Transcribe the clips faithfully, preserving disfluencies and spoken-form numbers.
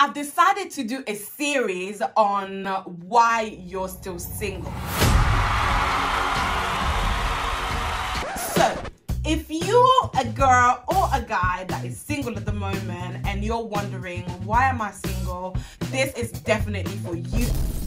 I've decided to do a series on why you're still single. So, if you're a girl or a guy that is single at the moment and you're wondering, why am I single? This is definitely for you.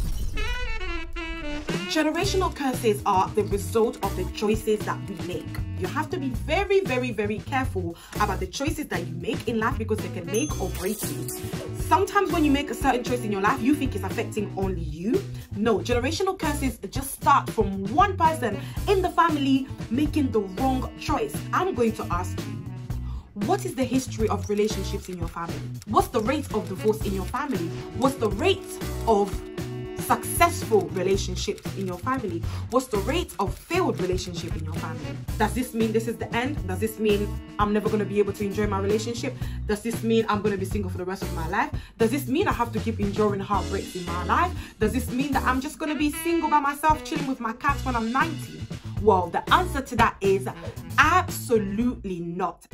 Generational curses are the result of the choices that we make. You have to be very, very, very careful about the choices that you make in life because they can make or break you. Sometimes when you make a certain choice in your life, you think it's affecting only you. No, generational curses just start from one person in the family making the wrong choice. I'm going to ask you, what is the history of relationships in your family? What's the rate of divorce in your family? What's the rate of successful relationships in your family? What's the rate of failed relationship in your family? Does this mean this is the end? Does this mean I'm never going to be able to enjoy my relationship? Does this mean I'm going to be single for the rest of my life? Does this mean I have to keep enduring heartbreaks in my life? Does this mean that I'm just going to be single by myself, chilling with my cats when I'm ninety? Well, the answer to that is absolutely not.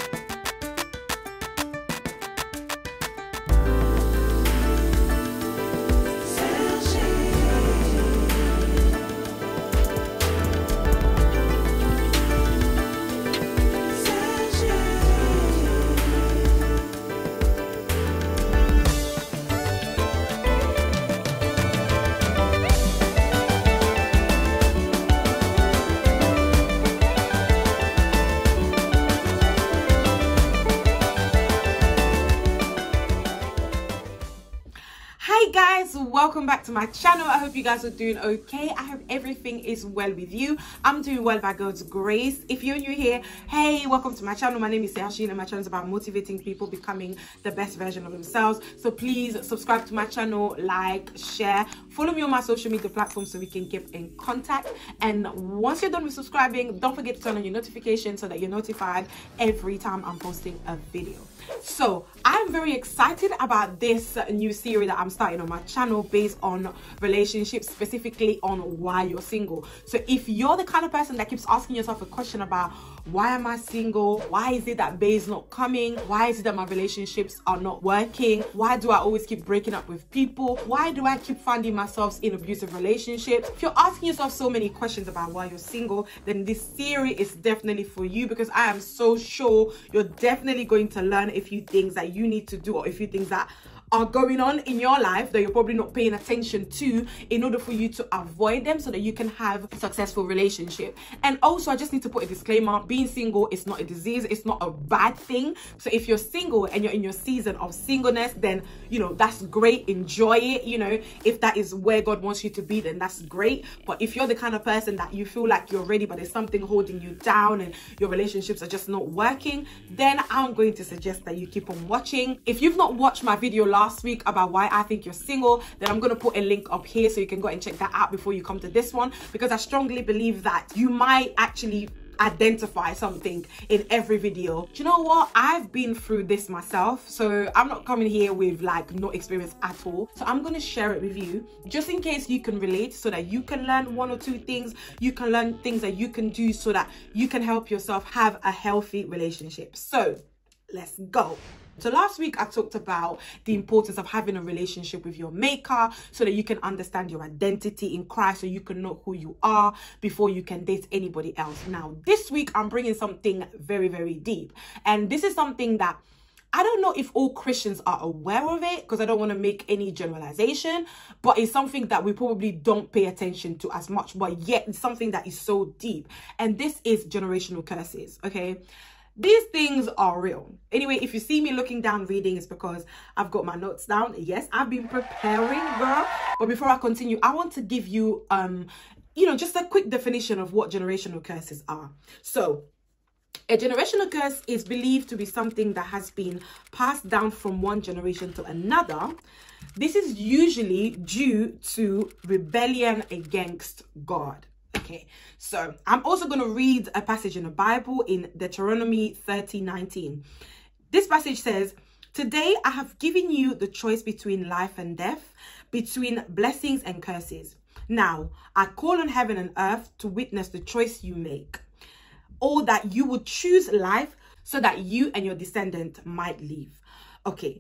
Hi guys, welcome back to my channel. I hope you guys are doing okay. I hope everything is well with you. I'm doing well by God's grace. If you're new here, hey, welcome to my channel. My name is Yashin and my channel is about motivating people becoming the best version of themselves. So please subscribe to my channel, like, share, follow me on my social media platforms so we can keep in contact. And once you're done with subscribing, don't forget to turn on your notifications so that you're notified every time I'm posting a video. So I'm very excited about this new series that I'm starting on my channel based on relationships, specifically on why you're single. So if you're the kind of person that keeps asking yourself a question about why am I single? Why is it that bae's not coming? Why is it that my relationships are not working? Why do I always keep breaking up with people? Why do I keep finding myself in abusive relationships? If you're asking yourself so many questions about why you're single, then this series is definitely for you because I am so sure you're definitely going to learn a few things that you need to do or a few things that are going on in your life that you're probably not paying attention to in order for you to avoid them so that you can have a successful relationship. And also, I just need to put a disclaimer: being single is not a disease, it's not a bad thing. So if you're single and you're in your season of singleness, then you know that's great, enjoy it. You know, if that is where God wants you to be, then that's great. But if you're the kind of person that you feel like you're ready but there's something holding you down and your relationships are just not working, then I'm going to suggest that you keep on watching. If you've not watched my video last last week about why I think you're single, then I'm going to put a link up here so you can go and check that out before you come to this one, because I strongly believe that you might actually identify something in every video. Do you know what? I've been through this myself, so I'm not coming here with like no experience at all. So I'm going to share it with you just in case you can relate, so that you can learn one or two things. You can learn things that you can do so that you can help yourself have a healthy relationship. So let's go. So last week I talked about the importance of having a relationship with your maker so that you can understand your identity in Christ, so you can know who you are before you can date anybody else. Now this week I'm bringing something very, very deep, and this is something that I don't know if all Christians are aware of it, because I don't want to make any generalization, but it's something that we probably don't pay attention to as much, but yet it's something that is so deep. And this is generational curses, okay? These things are real. Anyway, if you see me looking down reading, it's because I've got my notes down. Yes, I've been preparing, girl. But before I continue, I want to give you, um, you know, just a quick definition of what generational curses are. So, a generational curse is believed to be something that has been passed down from one generation to another. This is usually due to rebellion against God. Okay, so I'm also going to read a passage in the Bible in Deuteronomy thirty nineteen. This passage says, "Today I have given you the choice between life and death, between blessings and curses. Now I call on heaven and earth to witness the choice you make, or that you would choose life so that you and your descendant might live." Okay,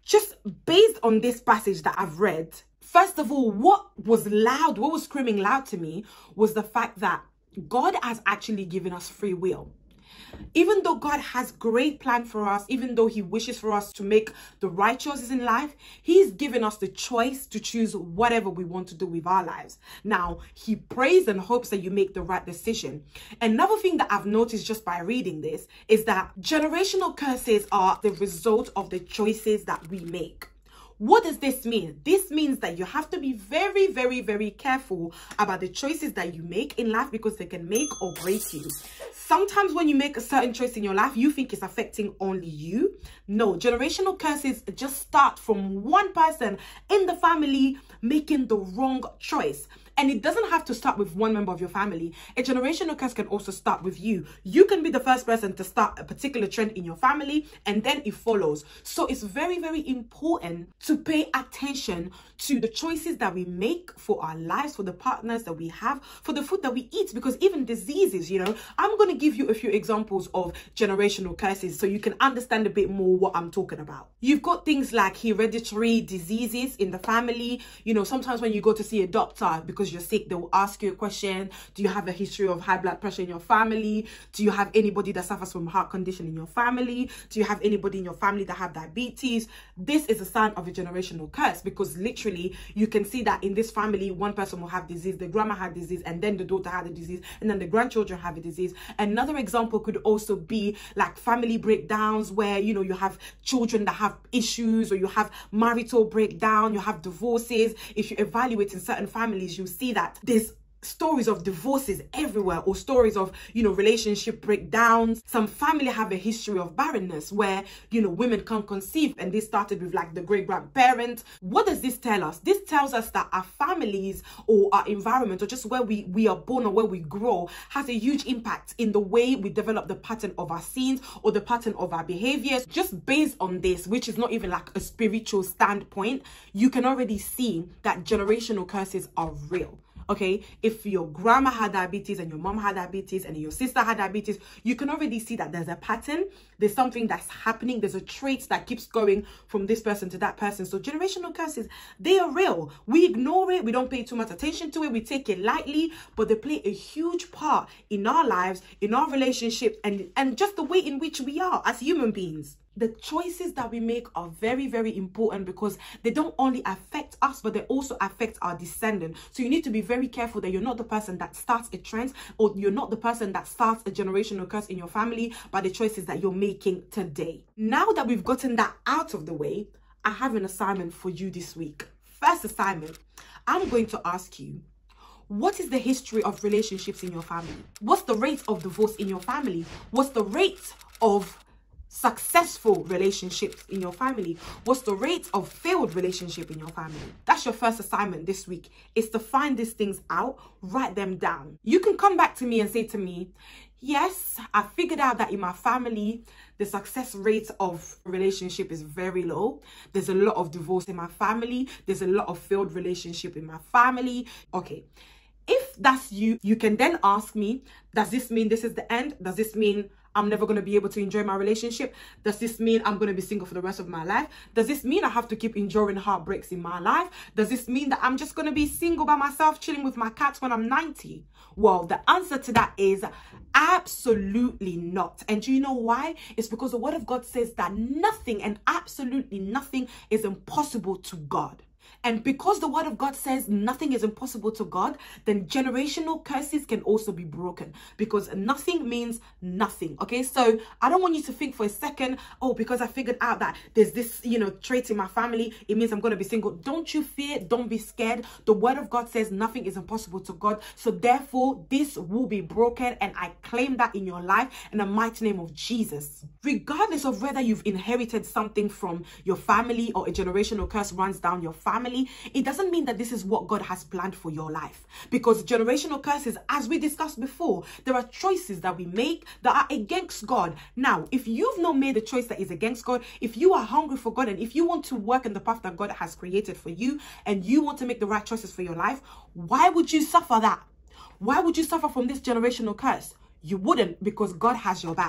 just based on this passage that I've read, first of all, what was loud, what was screaming loud to me was the fact that God has actually given us free will. Even though God has great plan for us, even though he wishes for us to make the right choices in life, he's given us the choice to choose whatever we want to do with our lives. Now, he prays and hopes that you make the right decision. Another thing that I've noticed just by reading this is that generational curses are the result of the choices that we make. What does this mean? This means that you have to be very, very, very careful about the choices that you make in life, because they can make or break you. Sometimes when you make a certain choice in your life, you think it's affecting only you. No, generational curses just start from one person in the family making the wrong choice. And it doesn't have to start with one member of your family. A generational curse can also start with you. You can be the first person to start a particular trend in your family, and then it follows. So it's very, very important to pay attention to the choices that we make for our lives, for the partners that we have, for the food that we eat, because even diseases, you know, I'm going to give you a few examples of generational curses so you can understand a bit more what I'm talking about. You've got things like hereditary diseases in the family. You know, sometimes when you go to see a doctor because you're sick, they will ask you a question. Do you have a history of high blood pressure in your family? Do you have anybody that suffers from heart condition in your family? Do you have anybody in your family that have diabetes? This is a sign of a generational curse, because literally you can see that in this family, one person will have disease, the grandma had disease, and then the daughter had a disease, and then the grandchildren have a disease. Another example could also be like family breakdowns, where, you know, you have children that have issues, or you have marital breakdown, you have divorces. If you evaluate in certain families, you see that there's stories of divorces everywhere, or stories of, you know, relationship breakdowns. Some family have a history of barrenness where, you know, women can't conceive, and this started with like the great grandparents. What does this tell us? This tells us that our families or our environment, or just where we we are born or where we grow, has a huge impact in the way we develop the pattern of our sins or the pattern of our behaviors. Just based on this, which is not even like a spiritual standpoint, you can already see that generational curses are real. Okay, if your grandma had diabetes and your mom had diabetes and your sister had diabetes, you can already see that there's a pattern, there's something that's happening, there's a trait that keeps going from this person to that person. So generational curses, they are real. We ignore it, we don't pay too much attention to it, we take it lightly, but they play a huge part in our lives, in our relationships, and, and just the way in which we are as human beings. The choices that we make are very, very important, because they don't only affect us, but they also affect our descendants. So you need to be very careful that you're not the person that starts a trend, or you're not the person that starts a generational curse in your family by the choices that you're making today. Now that we've gotten that out of the way, I have an assignment for you this week. First assignment, I'm going to ask you, what is the history of relationships in your family? What's the rate of divorce in your family? What's the rate of successful relationships in your family? What's the rate of failed relationship in your family? That's your first assignment this week, is to find these things out, write them down. You can come back to me and say to me, yes, I figured out that in my family, the success rate of relationship is very low. There's a lot of divorce in my family. There's a lot of failed relationship in my family. Okay. If that's you, you can then ask me, does this mean this is the end? Does this mean I'm never going to be able to enjoy my relationship? Does this mean I'm going to be single for the rest of my life? Does this mean I have to keep enduring heartbreaks in my life? Does this mean that I'm just going to be single by myself, chilling with my cats when I'm ninety? Well, the answer to that is absolutely not. And do you know why? It's because the word of God says that nothing, and absolutely nothing, is impossible to God. And because the word of God says nothing is impossible to God, then generational curses can also be broken, because nothing means nothing. Okay, so I don't want you to think for a second, oh, because I figured out that there's this, you know, trait in my family, it means I'm going to be single. Don't you fear, don't be scared. The word of God says nothing is impossible to God. So therefore, this will be broken, and I claim that in your life in the mighty name of Jesus. Regardless of whether you've inherited something from your family or a generational curse runs down your family, it doesn't mean that this is what God has planned for your life. Because generational curses, as we discussed before, there are choices that we make that are against God. Now, if you've not made a choice that is against God, if you are hungry for God, and if you want to work in the path that God has created for you, and you want to make the right choices for your life, why would you suffer that? Why would you suffer from this generational curse? You wouldn't, because God has your back.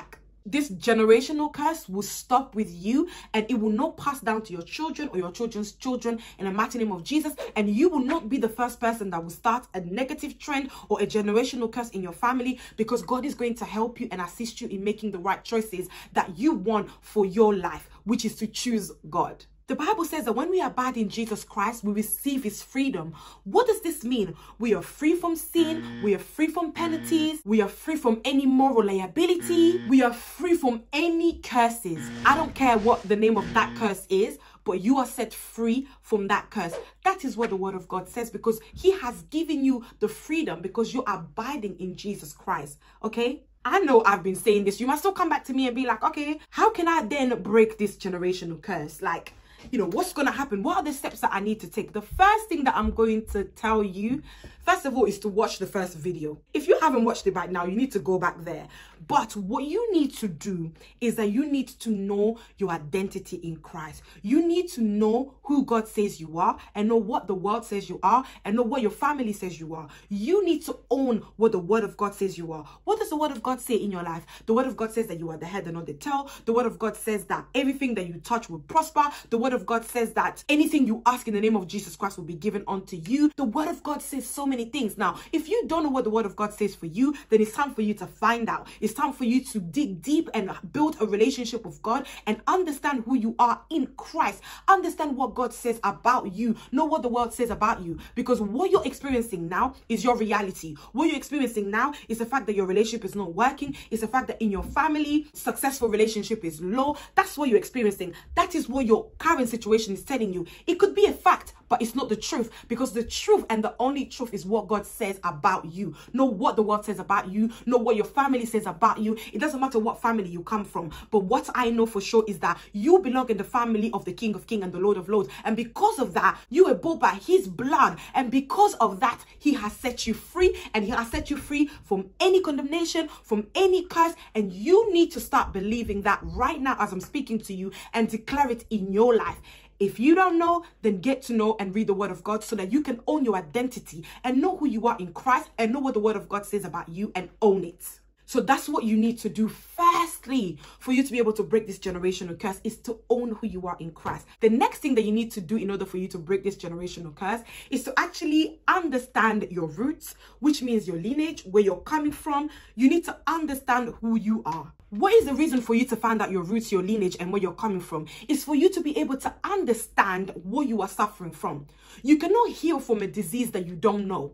this generational curse will stop with you, and it will not pass down to your children or your children's children in the mighty name of Jesus. And you will not be the first person that will start a negative trend or a generational curse in your family, because God is going to help you and assist you in making the right choices that you want for your life, which is to choose God. The Bible says that when we abide in Jesus Christ, we receive his freedom. What does this mean? We are free from sin. We are free from penalties. We are free from any moral liability. We are free from any curses. I don't care what the name of that curse is, but you are set free from that curse. That is what the word of God says, because he has given you the freedom because you're abiding in Jesus Christ. Okay? I know I've been saying this. You must still come back to me and be like, okay, how can I then break this generational curse? Like, you know, what's going to happen? What are the steps that I need to take? The first thing that I'm going to tell you, first of all, is to watch the first video. If you haven't watched it by now, you need to go back there. But what you need to do is that you need to know your identity in Christ. You need to know who God says you are, and know what the world says you are, and know what your family says you are. You need to own what the word of God says you are. What does the word of God say in your life? The word of God says that you are the head and not the tail. The word of God says that everything that you touch will prosper. The word of God says that anything you ask in the name of Jesus Christ will be given unto you. The word of God says so many things. Now, if you don't know what the word of God says for you, then it's time for you to find out. It's time for you to dig deep and build a relationship with God and understand who you are in Christ. Understand what God says about you. Know what the world says about you. Because what you're experiencing now is your reality. What you're experiencing now is the fact that your relationship is not working. It's the fact that in your family, successful relationship is low. That's what you're experiencing. That is what your current situation is telling you. It could be a fact, but it's not the truth, because the truth and the only truth is what God says about you. Know what the world says about you. Know what your family says about you. It doesn't matter what family you come from, but what I know for sure is that you belong in the family of the King of Kings and the Lord of Lords, and because of that, you were bought by his blood, and because of that, he has set you free, and he has set you free from any condemnation, from any curse, and you need to start believing that right now as I'm speaking to you and declare it in your life. If you don't know, then get to know and read the word of God so that you can own your identity and know who you are in Christ and know what the word of God says about you and own it. So that's what you need to do firstly for you to be able to break this generational curse, is to own who you are in Christ. The next thing that you need to do in order for you to break this generational curse is to actually understand your roots, which means your lineage, where you're coming from. You need to understand who you are. What is the reason for you to find out your roots, your lineage, and where you're coming from? It's for you to be able to understand what you are suffering from. You cannot heal from a disease that you don't know.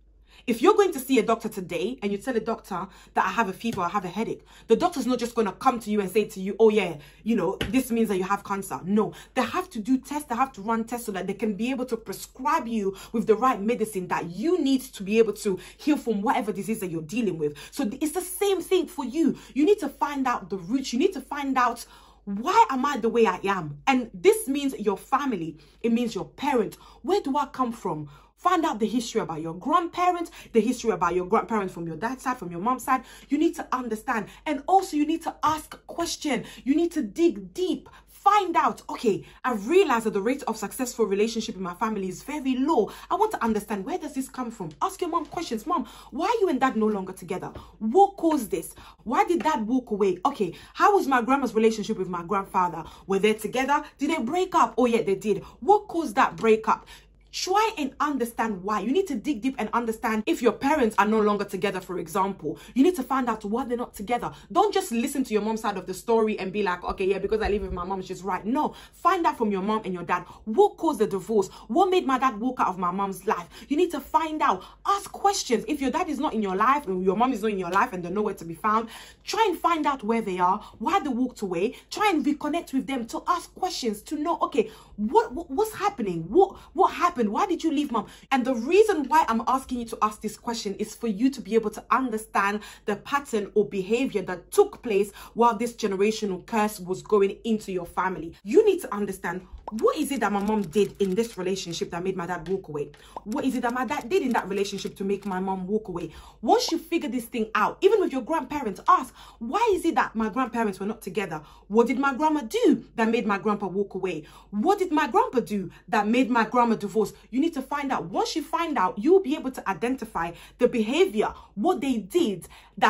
If you're going to see a doctor today and you tell a doctor that I have a fever, I have a headache, the doctor's not just going to come to you and say to you, oh yeah, you know, this means that you have cancer. No, they have to do tests, they have to run tests so that they can be able to prescribe you with the right medicine that you need to be able to heal from whatever disease that you're dealing with. So it's the same thing for you. You need to find out the roots. You need to find out, why am I the way I am? And this means your family. It means your parents. Where do I come from? Find out the history about your grandparents, the history about your grandparents from your dad's side, from your mom's side. You need to understand. And also you need to ask questions. You need to dig deep. Find out, okay, I've realized that the rate of successful relationship in my family is very low. I want to understand, where does this come from? Ask your mom questions. Mom, why are you and dad no longer together? What caused this? Why did dad walk away? Okay, how was my grandma's relationship with my grandfather? Were they together? Did they break up? Oh yeah, they did. What caused that breakup? Try and understand why. You need to dig deep and understand if your parents are no longer together, for example. You need to find out why they're not together. Don't just listen to your mom's side of the story and be like, okay, yeah, because I live with my mom, she's right. No, find out from your mom and your dad. What caused the divorce? What made my dad walk out of my mom's life? You need to find out. Ask questions. If your dad is not in your life, and your mom is not in your life and they're nowhere to be found, try and find out where they are, why they walked away. Try and reconnect with them to ask questions, to know, okay, what, what what's happening? What, what happened? Why did you leave, mom? And the reason why I'm asking you to ask this question is for you to be able to understand the pattern or behavior that took place while this generational curse was going into your family. You need to understand, what is it that my mom did in this relationship that made my dad walk away? What is it that my dad did in that relationship to make my mom walk away? Once you figure this thing out, even with your grandparents, ask, why is it that my grandparents were not together? What did my grandma do that made my grandpa walk away? What did my grandpa do that made my grandma divorce? You need to find out. Once you find out, you'll be able to identify the behavior, what they did that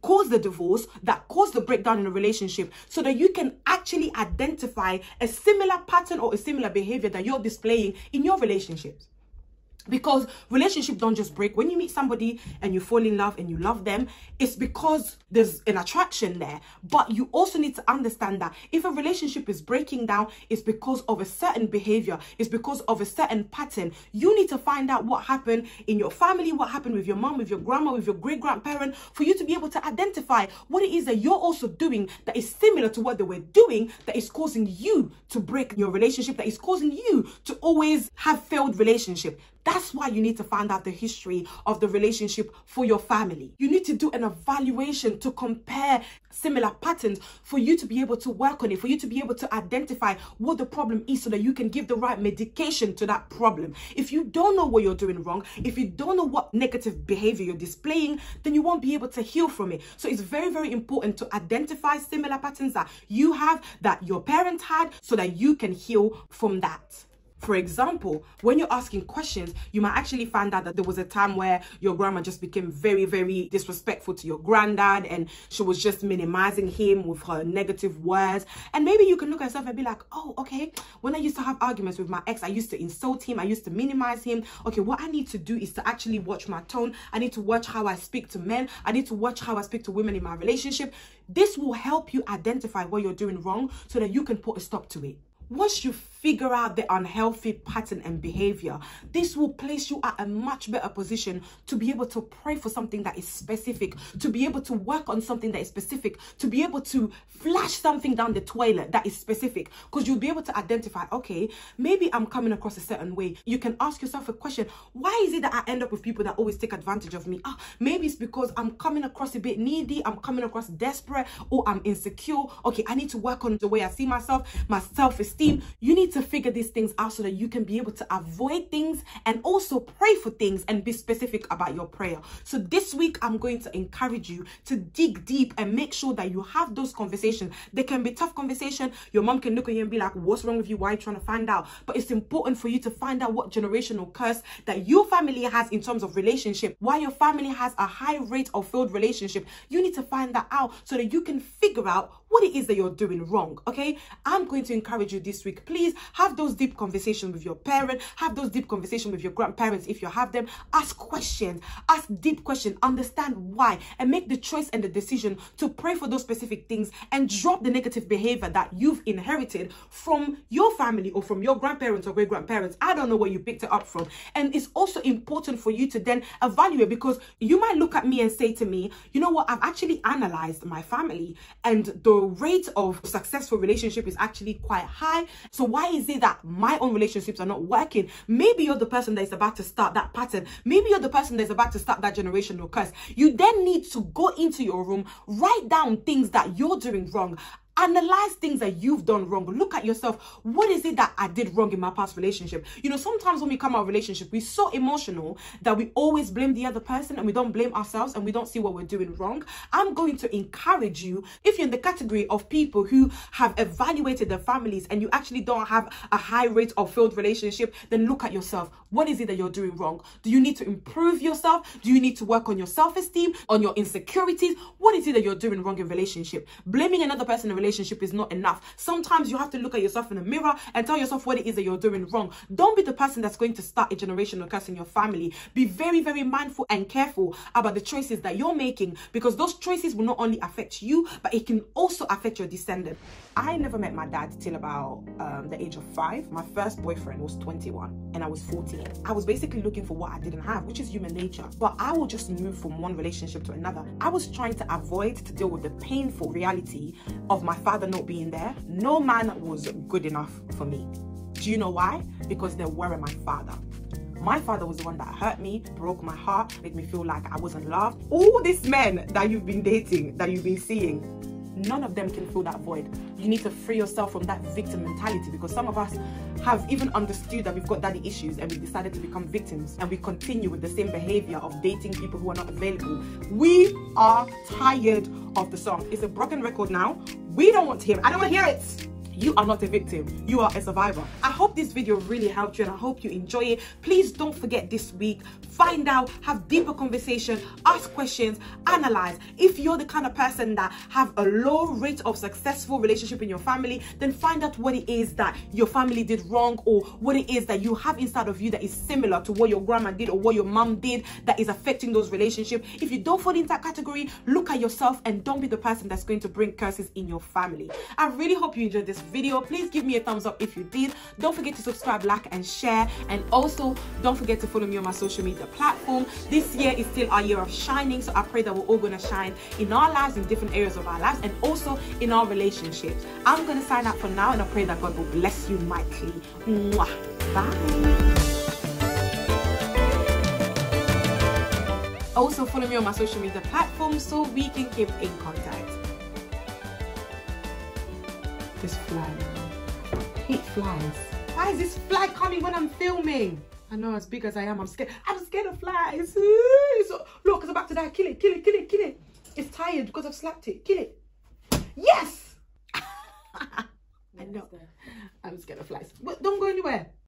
caused the divorce, that caused the breakdown in a relationship, so that you can actually identify a similar pattern or a similar behavior that you're displaying in your relationships. Because relationships don't just break. When you meet somebody and you fall in love and you love them, it's because there's an attraction there. But you also need to understand that if a relationship is breaking down, it's because of a certain behavior. It's because of a certain pattern. You need to find out what happened in your family, what happened with your mom, with your grandma, with your great-grandparent, for you to be able to identify what it is that you're also doing that is similar to what they were doing, that is causing you to break your relationship, that is causing you to always have failed relationship. That's why you need to find out the history of the relationship for your family. You need to do an evaluation to compare similar patterns for you to be able to work on it, for you to be able to identify what the problem is so that you can give the right medication to that problem. If you don't know what you're doing wrong, if you don't know what negative behavior you're displaying, then you won't be able to heal from it. So it's very, very important to identify similar patterns that you have, that your parents had, so that you can heal from that. For example, when you're asking questions, you might actually find out that there was a time where your grandma just became very, very disrespectful to your granddad, and she was just minimizing him with her negative words. And maybe you can look at yourself and be like, oh, okay, when I used to have arguments with my ex, I used to insult him, I used to minimize him. Okay, what I need to do is to actually watch my tone. I need to watch how I speak to men. I need to watch how I speak to women in my relationship. This will help you identify what you're doing wrong so that you can put a stop to it. Once you figure out the unhealthy pattern and behavior, this will place you at a much better position to be able to pray for something that is specific, to be able to work on something that is specific, to be able to flash something down the toilet that is specific, because you'll be able to identify, okay, maybe I'm coming across a certain way. You can ask yourself a question: why is it that I end up with people that always take advantage of me? Ah, maybe it's because I'm coming across a bit needy, I'm coming across desperate, or I'm insecure. Okay, I need to work on the way I see myself, my self-esteem. You need to figure these things out so that you can be able to avoid things and also pray for things and be specific about your prayer. So this week, I'm going to encourage you to dig deep and make sure that you have those conversations. They can be tough conversations. Your mom can look at you and be like, what's wrong with you? Why are you trying to find out? But it's important for you to find out what generational curse that your family has in terms of relationship, why your family has a high rate of failed relationship. You need to find that out so that you can figure out what it is that you're doing wrong. Okay, I'm going to encourage you this week. Please have those deep conversations with your parent, have those deep conversations with your grandparents if you have them. Ask questions, ask deep questions, understand why, and make the choice and the decision to pray for those specific things and drop the negative behavior that you've inherited from your family or from your grandparents or great grandparents. I don't know where you picked it up from. And it's also important for you to then evaluate, because you might look at me and say to me, you know what, I've actually analyzed my family and the rate of successful relationship is actually quite high. So why is it that my own relationships are not working? Maybe you're the person that is about to start that pattern. Maybe you're the person that's about to start that generational curse. You then need to go into your room, write down things that you're doing wrong. Analyze things that you've done wrong. Look at yourself. What is it that I did wrong in my past relationship? You know, sometimes when we come out of relationship, we're so emotional that we always blame the other person and we don't blame ourselves and we don't see what we're doing wrong. I'm going to encourage you, if you're in the category of people who have evaluated their families and you actually don't have a high rate of failed relationship, then look at yourself. What is it that you're doing wrong? Do you need to improve yourself? Do you need to work on your self-esteem, on your insecurities? What is it that you're doing wrong in relationship? Blaming another person in relationship relationship is not enough. Sometimes you have to look at yourself in the mirror and tell yourself what it is that you're doing wrong. Don't be the person that's going to start a generational curse in your family. Be very, very mindful and careful about the choices that you're making, because those choices will not only affect you, but it can also affect your descendant. I never met my dad till about um, the age of five. My first boyfriend was twenty-one and I was fourteen. I was basically looking for what I didn't have, which is human nature. But I will just move from one relationship to another. I was trying to avoid to deal with the painful reality of my father not being there. No man was good enough for me. Do you know why? Because they weren't my father. My father was the one that hurt me, broke my heart, made me feel like I wasn't loved. All these men that you've been dating, that you've been seeing, none of them can fill that void. You need to free yourself from that victim mentality, because some of us have even understood that we've got daddy issues and we decided to become victims, and we continue with the same behavior of dating people who are not available. We are tired of the song. It's a broken record now. We don't want to hear it. I don't want to hear it. You are not a victim, you are a survivor. I hope this video really helped you and I hope you enjoy it. Please don't forget this week, find out, have deeper conversation, ask questions, analyze. If you're the kind of person that have a low rate of successful relationship in your family, then find out what it is that your family did wrong, or what it is that you have inside of you that is similar to what your grandma did or what your mom did that is affecting those relationships. If you don't fall into that category, look at yourself and don't be the person that's going to bring curses in your family. I really hope you enjoyed this video. Please give me a thumbs up if you did. Don't forget to subscribe, like and share, and also don't forget to follow me on my social media platform. This year is still our year of shining, so I pray that we're all going to shine in our lives, in different areas of our lives, and also in our relationships. I'm going to sign out for now, and I pray that God will bless you mightily. Mwah. Bye. Also follow me on my social media platforms so we can keep in contact. This fly now. I hate flies. Why is this fly coming when I'm filming? I know, as big as I am, I'm scared. I'm scared of flies. So, look, it's about to die. Kill it, kill it, kill it, kill it. It's tired because I've slapped it. Kill it. Yes! I know. I'm scared of flies. But don't go anywhere.